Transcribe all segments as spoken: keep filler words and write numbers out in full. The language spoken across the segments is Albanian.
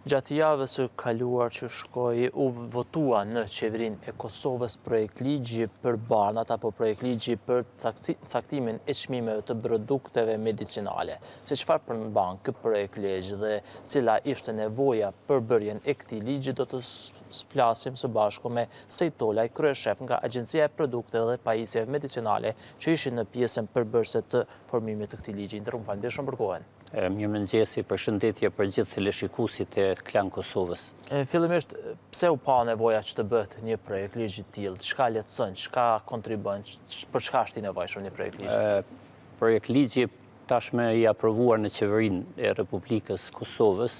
Gjatë javës së kaluar që shkoi, u votua në qeverinë e Kosovës projekt ligji për banat apo projekt ligji për caktimin e çmimeve të produkteve medicinale. Se çfarë përmban ky projekt ligj dhe cila ishte nevoja për bërjen e këtij ligji, do të flasim së bashku me Sejtolaj, kryeshef nga Agjencia e Produkteve dhe Pajisjeve Medicinale, që ishin në pjesën përbërëse të formimit të këtij ligji. Ndërrum, faleminderit shumë për kohën. Mirëmëngjesi, përshëndetje për gjithë teleshikuesit e Klan Kosovës. Fillimisht, pse u pa nevoja që të bëhet një projekt ligji të tillë? Çka lehtëson, çka kontribon, për çka është i nevojshëm një projekt ligji? Projekt ligji tashmë i aprovuar në qeverinë e Republikës Kosovës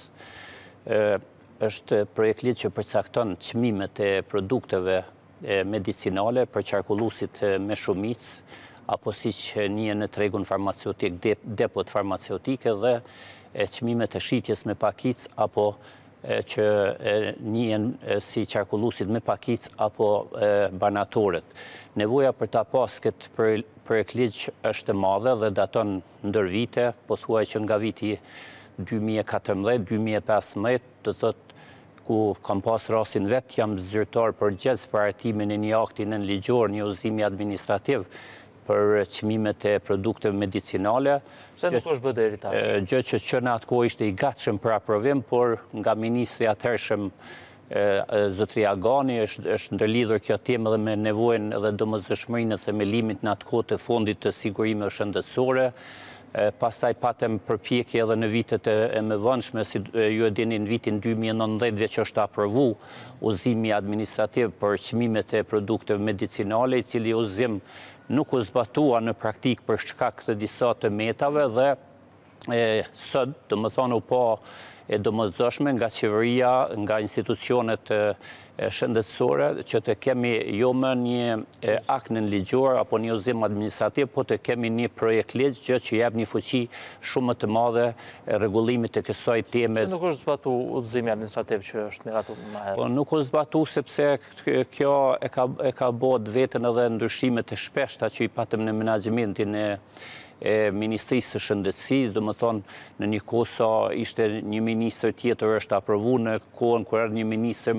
është projekt ligj që përcakton çmimet e produkteve medicinale për qarkulluesit me shumicë, apo si që njën në tregun farmaceutik, depot farmaceutike dhe çmimet e shitjes me pakic, apo që njën si qarkulluesit me pakic, apo banatorët. Nevoja për ta pas këtë projekt ligj është e madhe dhe daton ndër vite, po thuaj që nga viti dy mijë e katërmbëdhjetë dy mijë e pesëmbëdhjetë, të thot ku kam pas rastin vetë, jam zyrtar përgjegjës për hartimin e një akti nënligjor, një udhëzimi administrativ për çmimet e produkteve medicinale. Se nuk është bërë deri tash? Gjë që që në atë kohë ishte i gatshëm për aprovim, por nga ministri atëhershëm zotëria Agani është ndërlidhur kjo temë edhe me nevojën edhe domosdoshmërinë e themelimit në atë kohë të fondit të sigurimeve shëndetësore. Pastaj patëm përpjekje edhe në vitet e mëvonshme, si ju e dini, në vitin dy mijë e nëntëdhjetë veç është aprovu udhëzimi administrativ për çmimet e produkteve medicinale, i cili udhëzim nuk u zbatua në praktik për shkak të disa të metave dhe sot, do më thonë, u pa e domosdoshme nga qeveria, nga institucionet shëndetësore, që të kemi jo më një akt nënligjor apo një udhëzim administrativ, po të kemi një projekt ligj, gjë që jep një fuqi shumë më të madhe rregullimit të kësaj teme. Se nuk është zbatu udhëzimi administrativ që është miratu më herë? Po nuk u zbatu sepse kjo e ka e ka bërë vetën edhe ndryshimet e shpeshta që i patëm në menaxhmentin e e Ministrisë së Shëndetësisë, do më thonë në një kohë sa ishte një ministër tjetër është aprovu në kohën kur erdhi një ministër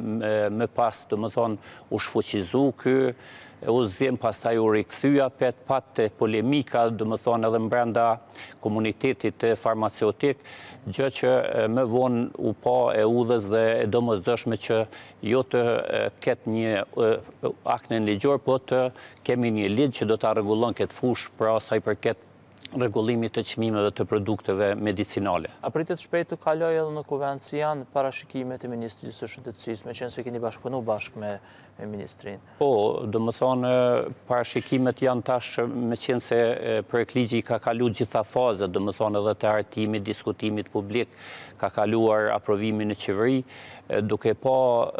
më pas, do më thonë u shfuqizu ky udhëzim, pastaj u rikthya pet pat polemika, do më thonë edhe brenda komunitetit farmaceutik, gjë që më vonë u pa e udhës dhe e domosdoshme që jo të ketë një akt nënligjor, po të kemi një ligj që do ta rregullon këtë fushë pra sa i përket rregullimit të çmimeve të produkteve medicinale. A pritet shpejt të kaloj edhe në kuvent si janë parashikimet e Ministrisë së Shëndetësisë, me qenë se keni bashkëpunu bashkë me ministrinë? Po, do më thonë, parashikimet janë tash, me qenë se projekt ligji ka kalu gjitha fazet, do më thonë edhe të hartimit, diskutimit publik, ka kaluar aprovimin në qeveri, duke pa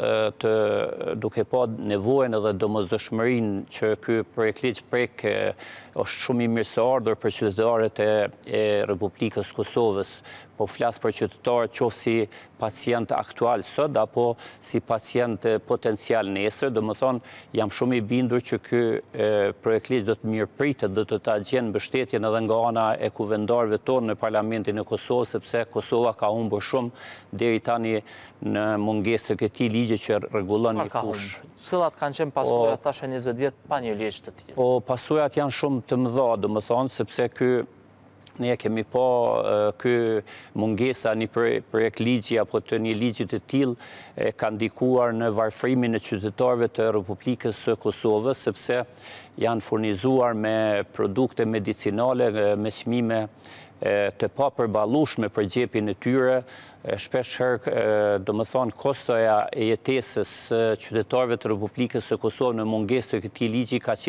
të duke pa nevojën edhe domosdoshmërinë që ky projekt ligj prek është shumë i mirëseardhur për qytetarët e Republikës Kosovës, po flas për qytetarët qoftë si pacient aktual sot apo si pacient potencial nesër, do më thonë jam shumë i bindur që ky projekt ligj do të mirëpritet dhe do ta gjejë mbështetjen edhe nga ana e kuvendarëve tonë në Parlamentin e Kosovës, sepse Kosova ka humbur shumë deri tani në mungesë të këtij ligji që rregullon një fushë. Cilat kanë qenë pasojat tash e njëzet vjet pa një ligj të tillë? Po pasojat janë shumë të mëdha, do më thonë, sepse ky ne kemi pa ky mungesa një projekt ligji apo të një ligji të tillë ka ndikuar në varfërimin e qytetarëve të Republikës së Kosovës, sepse janë furnizuar me produkte medicinale me çmime të papërballueshme për xhepin e tyre, shpesh herë, do më thonë, kostoja e jetesës qytetarëve të Republikës së Kosovës në mungesë të këtij ligji ka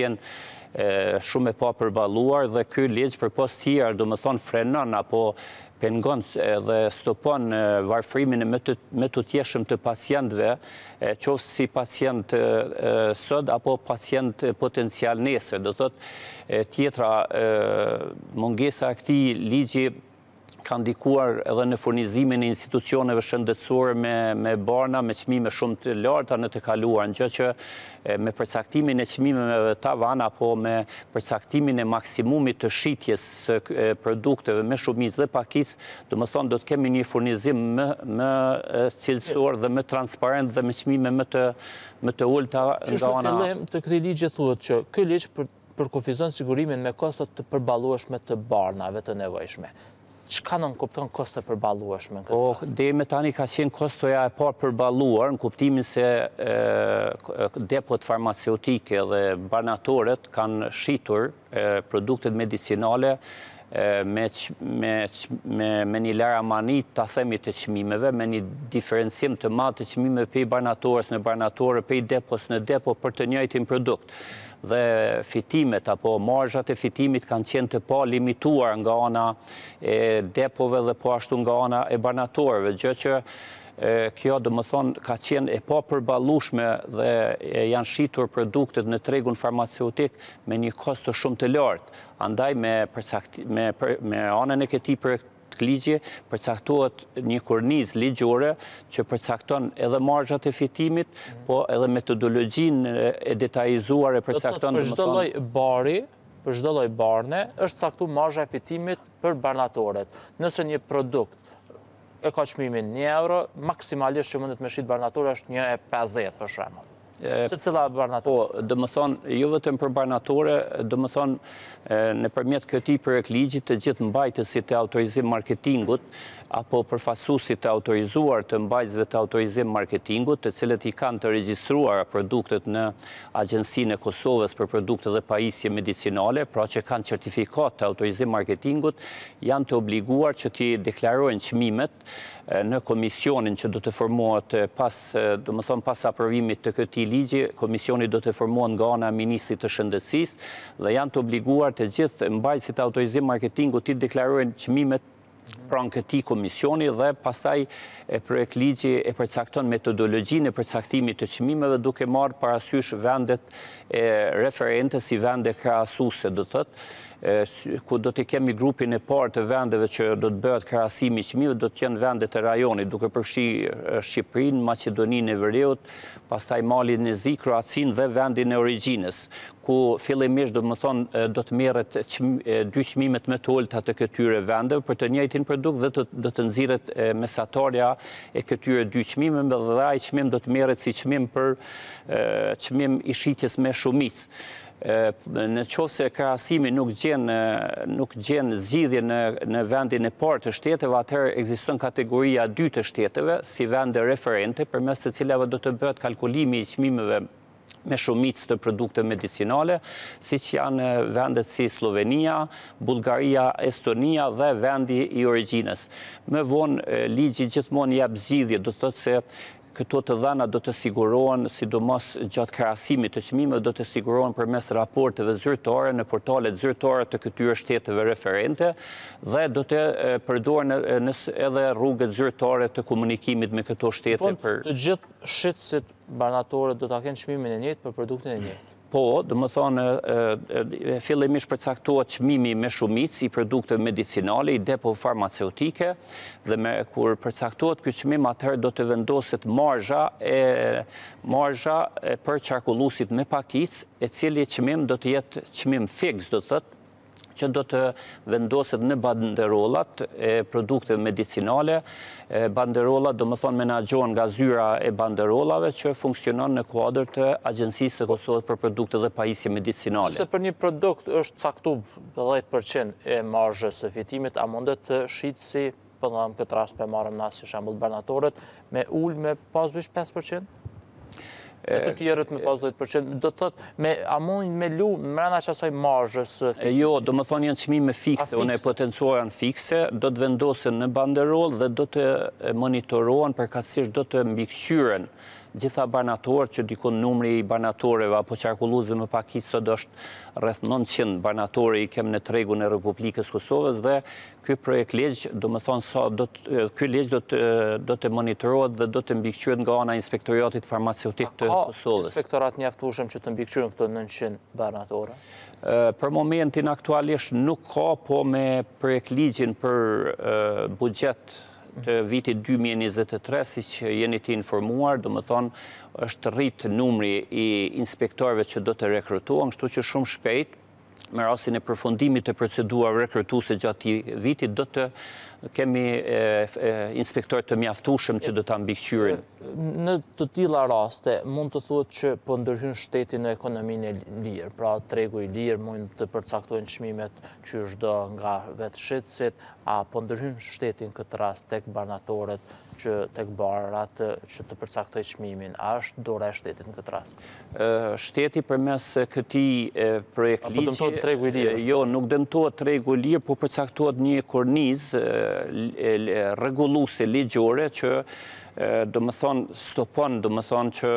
qenë shumë e papërballuar dhe ky ligj përpos tjerë, do më thonë, frenon apo pengon dhe stopon varfërimin me të tjeshëm të pacientëve, qoftë si pacient sot apo pacient potencial nesër. Do thotë tjetra, mungesa e këtij ligji ka ndikuar edhe në furnizimin e institucioneve shëndetësore me, me barna, me çmime shumë të larta në të kaluar, gjë që me përcaktimin e çmimeve tavan apo me përcaktimin e maksimumit të shitjes së produkteve me shumicë dhe pakicë, do të thonë do të kemi një furnizim më, më cilësor dhe më transparent dhe me çmime më të më të ulta nga ana. Në fillim të këtij ligji thuhet që ky ligj për përkufizon sigurimin me kosto të përballueshme të barnave të nevojshme. Çka nën kupton kosto përballueshme në këtë rast? Oh, deri me tani ka qenë kostoja e parë përballuar në kuptimin se e, depot farmaceutike dhe barnatorët kanë shitur e, produktet medicinale Me, me, me, me një laramani të themi të çmimeve, me një diferencim të madh të çmimeve prej barnatorës në barnatore, prej depos në depo për të njëjtin produkt. Dhe fitimet apo marzhat e fitimit kanë qenë të pa limituar nga ana e depove dhe po ashtu nga ana e barnatorëve, gjë që kjo do më thonë ka qenë e pa përballueshme dhe janë shitur produktet në tregun farmaceutik me një kosto shumë të lartë. Andaj me, me, me anën e këtij projekt ligji përcaktohet një kornizë ligjore që përcakton edhe marzhat e fitimit, po edhe metodologjinë e detajzuar e përcakton. Për çdo lloj bari, për çdo lloj barne, është caktuar marzha e fitimit për barnatorët. Nëse një produkt e ka çmimin një euro, maksimalisht që mundet me shit barnatorë është një e pesëdhjetë për shembull. Se cila barnatore? Po, do më thonë, jo vetëm për barnatore, do më thonë, nëpërmjet këtij projekt ligji të gjithë mbajtësit të autorizim marketingut, apo përfaqësuesit të autorizuar të mbajtësve të autorizim marketingut, të cilët i kanë të regjistruara produktet në Agjencinë e Kosovës për produkte dhe pajisje medicinale, pra që kanë certifikat të autorizim marketingut, janë të obliguar që t'i deklarojnë çmimet në komisionin që do të formohet pas, do më thonë, pas aprovimit të këtij ligji, komisioni do të formohet nga ana e Ministrit të Shëndetësisë dhe janë të obliguar të gjithë mbajtësit të autorizim marketingut t'i deklarojnë çmimet pranë këtij komisioni dhe pastaj projekt ligji e përcakton metodologjinë e përcaktimit të çmimeve duke marrë parasysh vendet e referente si vende krahasuese, do thotë, ku do të kemi grupin e parë të vendeve që do të bëhet krahasimi i çmimeve, do të jenë vendet e rajonit, duke përfshirë Shqipërinë, Maqedoninë e Veriut, pastaj Malin e Zi, Kroacinë dhe vendin e origjinës, ku fillimisht do të thonë do të merret dy çmimet më të ulta të këtyre vendeve për të njëjtin produkt dhe do të nxirret mesatarja e këtyre dy çmimeve dhe ai çmim do të merret si çmim për çmim i shitjes me shumicë. Në qoftë se krahasimi nuk gjen nuk gjen zgjidhje në në vendin e parë të shteteve, atëherë ekziston kategoria e dytë të shteteve si vende referente përmes të cilave do të bëhet kalkulimi i çmimeve me shumicë të produkte medicinale, siç janë vendet si Slovenia, Bullgaria, Estonia dhe vendi i origjinës. Më vonë ligji gjithmonë jep zgjidhje, do të thotë se këto të dhëna do të sigurohen, sidomos gjatë krahasimit të çmimeve, do të sigurohen përmes raporteve zyrtare në portalet zyrtare të këtyre shteteve referente dhe do të përdoren edhe rrugët zyrtare të komunikimit me këto shtete. Për të gjithë shitësit barnatorët do ta kenë çmimin e njëjtë për produktin e njëjtë. Po, do më thonë, fillimisht përcaktohet çmimi me shumicë i produkteve medicinale, i depo farmaceutike, dhe me kur përcaktohet ky çmim, atëherë do të vendoset marzha e marzha për qarkulluesit me pakicë, e cili çmim do të jetë çmim fiks, do të thotë, që do të vendoset në banderollat e produkteve medicinale. Banderollat do më thonë menaxhohen nga zyra e banderollave që funksionon në kuadër të Agjencisë së Kosovës për produkte dhe pajisje medicinale. Nëse për një produkt është caktuar dhjetë përqind e marzhës së fitimit, a mundet të shitë si, për në këtë rast për marrëm na si shembull barnatorët, me ulë me pasdhjetë pesë përqind? E të tjerët me pesëdhjetë përqind, do të thotë, me, a mund me lu mbrana që asaj marzhës? Jo, do më thonë janë çmime fikse, unë e potencuar janë fikse, do të vendosen në banderol dhe do të monitorohen përkatësisht do të mbikëqyren gjitha banatorët, që dikon numri i banatorëve apo qarkulluesve më pak i sot është rreth nëntëqind banatorë i kem në tregun e Republikës Kosovës dhe ky projekt ligj, do të thonë sa do të ky ligj do të do të monitorohet dhe do të mbikëqyret nga ana e Inspektoratit Farmaceutik të Kosovës. Ka inspektorat mjaftueshëm që të mbikëqyren këto nëntëqind banatorë? Për momentin aktualisht nuk ka, po me projektligjin për buxhet të vitit dy mijë e njëzet e tre, si që jeni të informuar, do më thonë, është rrit numri i inspektorëve që do të rekrutohen, kështu që shumë shpejt, me rastin e përfundimit të procedurave rekrutuese gjatë vitit, do të kemi inspektorë të mjaftueshëm që do ta mbikëqyrin. Në të tilla raste, mund të thuhet që po ndërhyn shteti në ekonominë e lirë, pra tregu i lirë, mund të përcaktojnë çmimet që çdo nga vetë shitësit, a po ndërhyn shteti në këtë rast tek banatorët që tek barat që të përcaktoj çmimin, a është dora e shtetit në këtë rast? Shteti përmes këtij projektligji, apo dëmtohet tregu i lirë? Jo, nuk dëmtohet tregu i lirë, por përcaktohet një kornizë rregulluese ligjore që do më thonë stopon, do më thonë që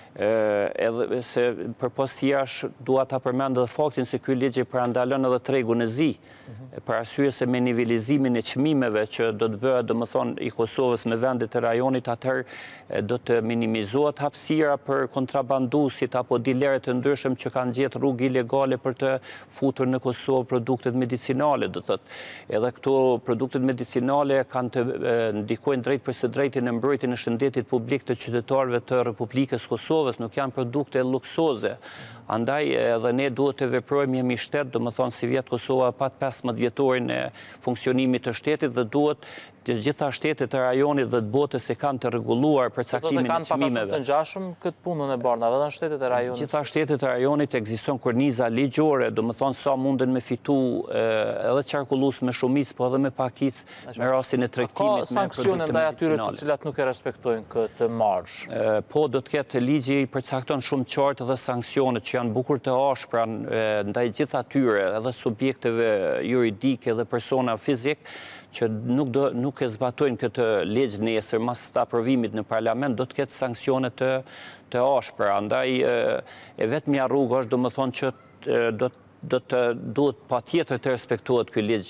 edhe se për post tjash dua ta përmend edhe faktin se ky ligj e parandalon edhe tregun e zi, për arsye se me nivelizimin e çmimeve që do të bëhet, do më thonë, i Kosovës me vendet e rajonit, atëherë do të minimizohet hapësira për kontrabanduesit apo dilerët të ndryshëm që kanë gjetë rrugë ilegale për të futur në Kosovë produktet medicinale, do thotë. Edhe këto produktet medicinale kanë të ndikojnë drejt për së drejti në mbrojtjen e shëndetit publik të qytetarëve të Republikës Kosovës, nuk janë produkte luksoze. Andaj edhe ne duhet të veprojmë jemi shtet, do më thonë si vjetë Kosova pat pesëmbëdhjetë vjetorin e funksionimit të shtetit dhe duhet të gjitha shtetet e rajonit dhe të botës se kanë të rregulluar përcaktimin e çmimeve. Do të kanë pak të ngjashëm këtë punën e barnave edhe në shtetet e rajonit. Gjitha shtetet e rajonit ekziston korniza ligjore, do më thonë sa munden me fitu edhe qarkullues me shumicë, po edhe me pakicë me rastin e tregtimit me produkte medicinale. Ka sanksione ndaj atyre të cilat nuk e respektojnë këtë marshë? Po, do të ketë ligji i përcakton shumë qartë edhe sanksionet që janë bukur të ashpra ndaj gjithë atyre edhe subjekteve juridike dhe persona fizik që nuk, do, nuk e zbatojnë këtë ligj nesër mas të aprovimit në parlament, do të ketë sanksione të, të ashpra. Andaj e vetmja rrugë është do më thonë që do, do të duhet patjetër të respektohet ky ligj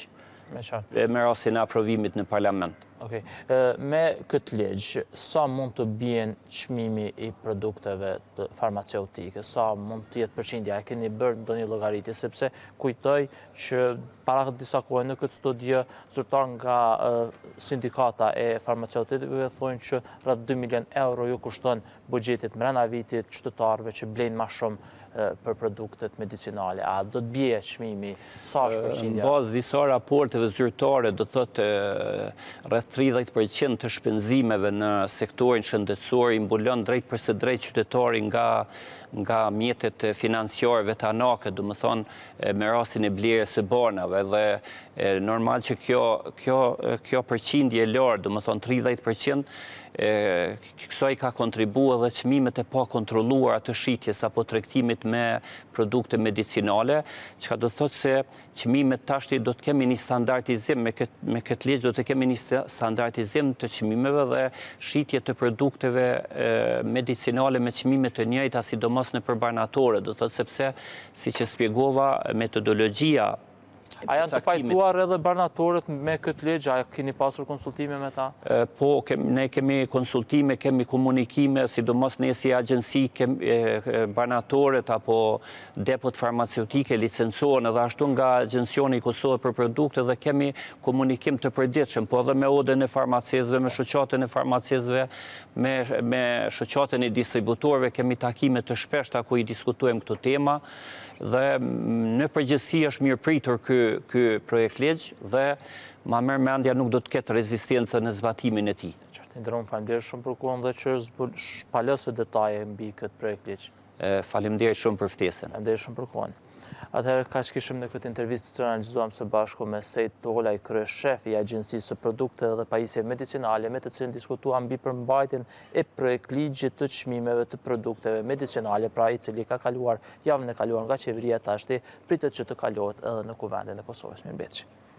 me rastin e aprovimit në parlament. Okay. Me këtë ligj, sa mund të bien çmimi i produkteve farmaceutike, sa mund të jetë përqindja, e keni bërë ndonjë llogaritje, sepse kujtoj që para disa kohë në këtë studio zyrtar nga sindikata e farmaceutikëve thonë që rreth dy milion euro ju kushton buxhetit brenda vitit qytetarëve që blejnë më shumë për produktet medicinale. A do të bie çmimi? Sa është përqindja? Në bazë disa raporteve zyrtare do thotë rreth tridhjetë përqind të shpenzimeve në sektorin shëndetësor i mbulon drejt për së drejt qytetari nga nga mjetet financiare vetanake, do më thonë me rastin e blerjes së banave dhe normal që kjo, kjo, kjo përqindje e lartë, do më thonë tridhjetë përqind, kësaj ka kontribuar edhe çmimet e pa kontrolluara të shitjes apo tregtimit me produkte medicinale, çka do thotë se çmimet tashti do të kemi një standardizim me këtë me këtë ligj do të kemi një standardizim të çmimeve dhe shitje të produkteve medicinale me çmime të njëjta, sidomos në përbanatorë, do thotë sepse siç e shpjegova metodologjia. A janë të pajtuar edhe barnatorët me këtë ligj? A keni pasur konsultime me ta? Po, ne kemi konsultime, kemi komunikime, sidomos ne si agjensi barnatorët apo depot farmaceutike licencohen edhe ashtu nga Agjensioni i Kosovës për produkte dhe kemi komunikim të përditshëm, po edhe me odën e farmacezëve, me shoqatën e farmacezëve, me, me shoqatën e distributorëve, kemi takime të shpeshta ku i diskutojmë këto tema dhe në përgjithësi është mirë pritur ky ky projekt ligj dhe ma merr mendja nuk do të ketë rezistencë në zbatimin e tij. Qartë, ndërrom, faleminderit shumë për kohën dhe që shpalosë detaje mbi këtë projekt ligj. Faleminderit shumë për ftesën. Faleminderit shumë për kohën. Atëherë kaq kishim në këtë intervistë që analizuam së bashku me Sejt Tola, i kryeshef i Agjencisë së Produkte dhe Pajisjeve Medicinale, me të cilin diskutuam mbi përmbajtjen e projektligjit të çmimeve të produkteve medicinale, pra i cili ka kaluar javën e kaluar nga qeveria, tashti pritet që të kalohet edhe në Kuvendin e Kosovës. Mirëmbëjtje.